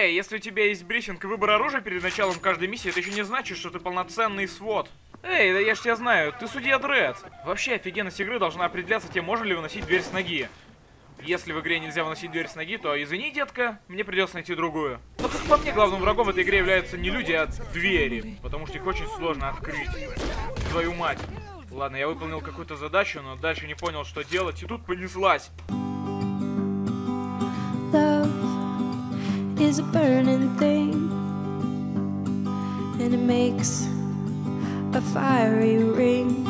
Эй, если у тебя есть брифинг и выбор оружия перед началом каждой миссии, это еще не значит, что ты полноценный свод. Эй, да я ж тебя знаю, ты судья Дред. Вообще, офигенность игры должна определяться тем, можно ли выносить дверь с ноги. Если в игре нельзя выносить дверь с ноги, то извини, детка, мне придется найти другую. Но как по мне, главным врагом в этой игре являются не люди, а двери, потому что их очень сложно открыть. Твою мать. Ладно, я выполнил какую-то задачу, но дальше не понял, что делать, и тут понеслась. Love is a burning thing, and it makes a fiery ring,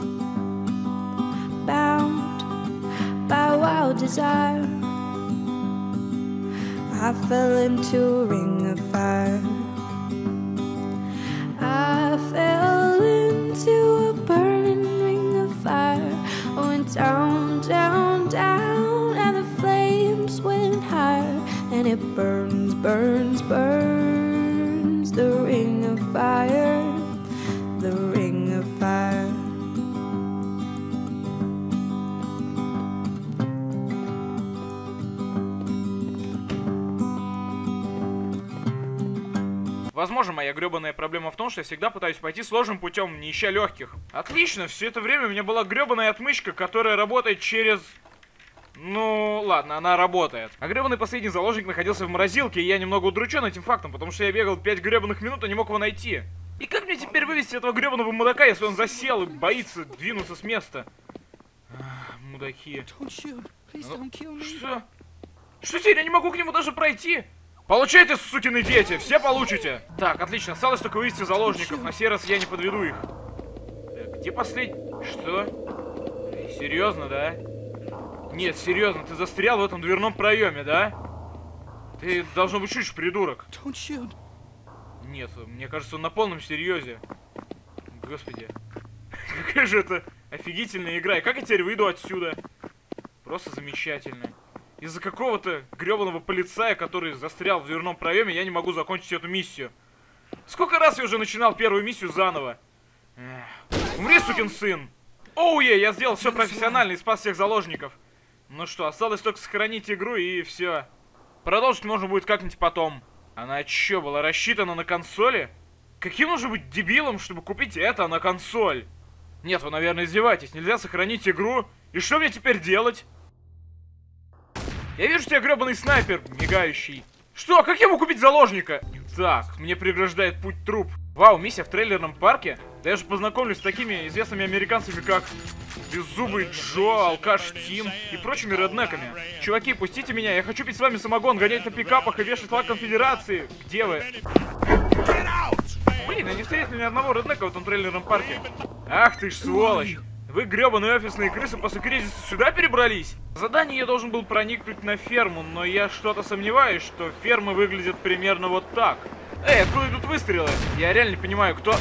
bound by wild desire. I fell into a ring of fire. I fell into a burning ring of fire. I went down, down, down, and the flames went higher. And it burns, burns, burns, the ring of fire, the ring of fire. Возможно, моя гребаная проблема в том, что я всегда пытаюсь пойти сложным путем, не ища легких. Отлично, все это время у меня была гребаная отмычка, которая работает через... Ну, ладно, она работает. А гребаный последний заложник находился в морозилке, и я немного удручен этим фактом, потому что я бегал 5 гребаных минут и не мог его найти. И как мне теперь вывести этого гребаного мудака, если он засел и боится двинуться с места? Мудаки. Ну, что? Что теперь? Я не могу к нему даже пройти? Получайте, сукины дети, все получите. Так, отлично, осталось только вывести заложников. На сей раз я не подведу их. Так, где последний? Что? Серьезно, да? Нет, серьезно, ты застрял в этом дверном проеме, да? Ты, должно быть, шутишь, придурок. Нет, мне кажется, он на полном серьезе. Господи. Какая же это офигительная игра. И как я теперь выйду отсюда? Просто замечательно. Из-за какого-то гребаного полицая, который застрял в дверном проеме, я не могу закончить эту миссию. Сколько раз я уже начинал первую миссию заново? Умри, сукин сын! Оуе, я сделал все профессионально и спас всех заложников. Ну что, осталось только сохранить игру и все. Продолжить можно будет как-нибудь потом. Она что, была рассчитана на консоли? Каким нужно быть дебилом, чтобы купить это на консоль? Нет, вы, наверное, издеваетесь. Нельзя сохранить игру. И что мне теперь делать? Я вижу тебя, гребаный снайпер, мигающий. Что? Как я могу купить заложника? Так, мне преграждает путь труп. Вау, миссия в трейлерном парке? Да я же познакомлюсь с такими известными американцами, как Беззубый Джо, Алкаш Тим и прочими реднеками. Чуваки, пустите меня, я хочу пить с вами самогон, гонять на пикапах и вешать флаг конфедерации. Где вы? Блин, я не встретил ни одного реднека в этом трейлерном парке. Ах ты ж сволочь. Вы, гребаные офисные крысы, после кризиса сюда перебрались? В задании я должен был проникнуть на ферму, но я что-то сомневаюсь, что фермы выглядят примерно вот так. Эй, откуда идут выстрелы? Я реально не понимаю, кто...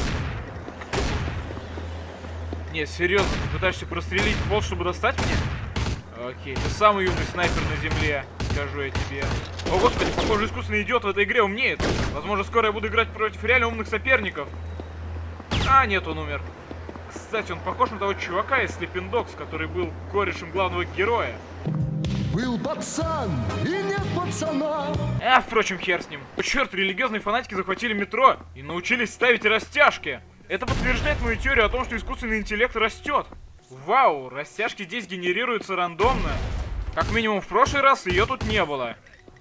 Нет, серьезно, ты пытаешься прострелить пол, чтобы достать меня? Окей, ты самый умный снайпер на земле, скажу я тебе. О, господи, похоже, искусственный идиот в этой игре умнеет. Возможно, скоро я буду играть против реально умных соперников. А, нет, он умер. Кстати, он похож на того чувака из Sleeping Dogs, который был корешем главного героя. Был пацан и нет пацана. А, впрочем, хер с ним. О, черт, религиозные фанатики захватили метро и научились ставить растяжки. Это подтверждает мою теорию о том, что искусственный интеллект растет. Вау, растяжки здесь генерируются рандомно. Как минимум в прошлый раз ее тут не было.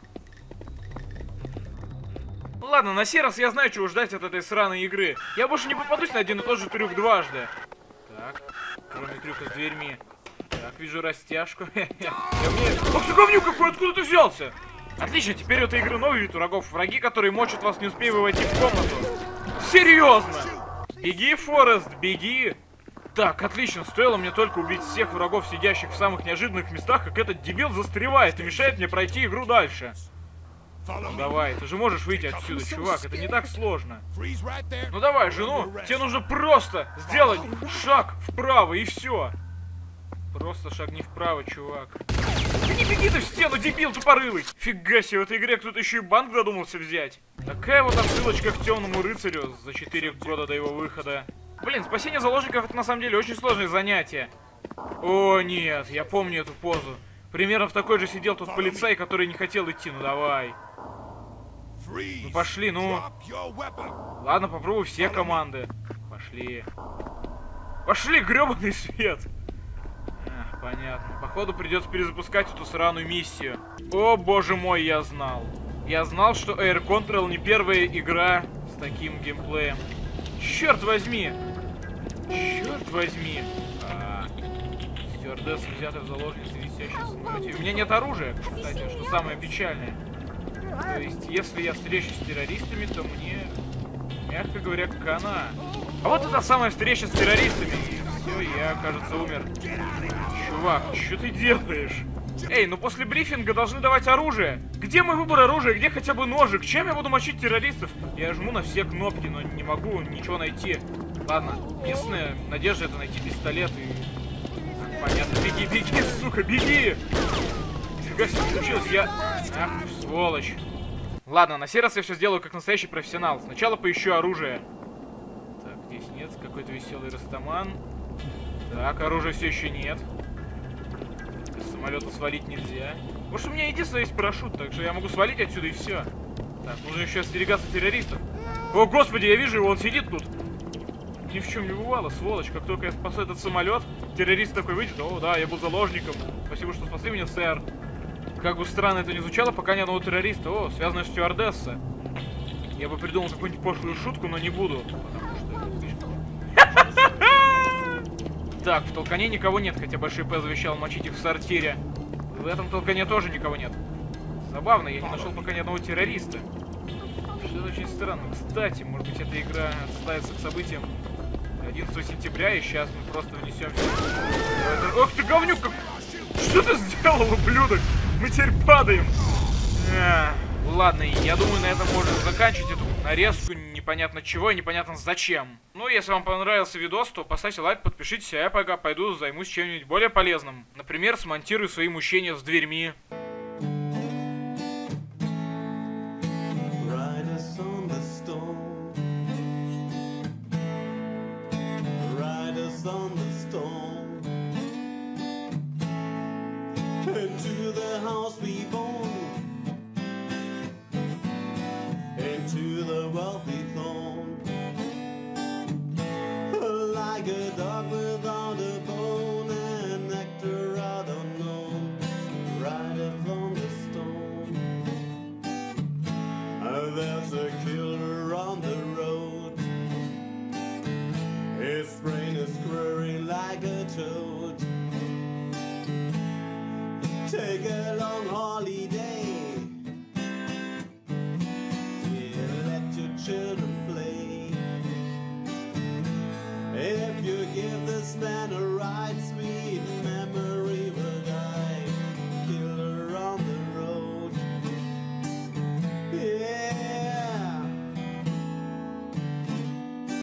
Ладно, на сей раз я знаю, чего ждать от этой сраной игры. Я больше не попадусь на один и тот же трюк дважды. Так, кроме трюка с дверьми. Так, вижу растяжку. Ах ты говнюк какой, откуда ты взялся? Отлично, теперь у этой игры новый вид врагов. Враги, которые мочат вас, не успея вы войти в комнату. Серьезно? Беги, Форест, беги. Так, отлично, стоило мне только убить всех врагов, сидящих в самых неожиданных местах, как этот дебил застревает и мешает мне пройти игру дальше. Ну давай, ты же можешь выйти отсюда, чувак, это не так сложно. Ну давай, жену, тебе нужно просто сделать шаг вправо и все. Просто шагни вправо, чувак. Да не беги ты в стену, дебил тупорылый! Фига себе, в этой игре кто-то еще и банк додумался взять. Такая вот отсылочка к Темному рыцарю за 4 года до его выхода. Блин, спасение заложников — это на самом деле очень сложное занятие. О нет, я помню эту позу. Примерно в такой же сидел тот полицай, который не хотел идти, ну давай. Ну пошли, ну. Ладно, попробуй все команды. Пошли. Пошли, гребаный свет. Ах, понятно. Походу придется перезапускать эту сраную миссию. О, боже мой, я знал. Я знал, что Air Control не первая игра с таким геймплеем. Черт возьми. Черт возьми. Стюардесса взята в заложницы, висящие в самолете. У меня нет оружия, кстати, что самое печальное. То есть, если я встречусь с террористами, то мне, мягко говоря, хана. А вот это самая встреча с террористами. И все, я, кажется, умер. Чувак, что ты делаешь? Эй, ну после брифинга должны давать оружие. Где мой выбор оружия? Где хотя бы ножик? Чем я буду мочить террористов? Я жму на все кнопки, но не могу ничего найти. Ладно, единственная надежда — это найти пистолет и... Понятно, беги, беги, сука, беги! Нифига себе случилось, я... Ах, сволочь. Ладно, на сей раз я все сделаю как настоящий профессионал. Сначала поищу оружие. Так, здесь нет, какой-то веселый растаман. Так, оружия все еще нет. С самолета свалить нельзя. Может, у меня единственное есть парашют, так что я могу свалить отсюда и все. Так, нужно еще остерегаться террористов. О, господи, я вижу его, он сидит тут. Ни в чем не бывало, сволочь. Как только я спасу этот самолет, террорист такой выйдет. О, да, я был заложником. Спасибо, что спасли меня, сэр. Как бы странно это ни звучало, пока ни одного террориста. О, связанная стюардесса. Я бы придумал какую-нибудь пошлую шутку, но не буду. Потому что это слишком... Так, в толкане никого нет, хотя Большой П завещал мочить их в сортире. В этом толкане тоже никого нет. Забавно, я не нашел пока ни одного террориста. Что-то очень странно. Кстати, может быть, эта игра отсылается к событиям 11 сентября, и сейчас мы просто внесемся. Ох ты, говнюк! Что ты сделал, ублюдок? Мы теперь падаем. Ладно, я думаю, на этом можно заканчивать эту нарезку непонятно чего и непонятно зачем. Ну, если вам понравился видос, то поставьте лайк, подпишитесь, а я пока пойду займусь чем-нибудь более полезным. Например, смонтирую свои мучения с дверьми. Into the house we born, into the wealthy thorn, like a dog without a bone, an nectar out unknown, right from the stone. There's a killer on the road, his brain is squirring like a toad. Take a long holiday, yeah, let your children play. If you give this man a ride, sweet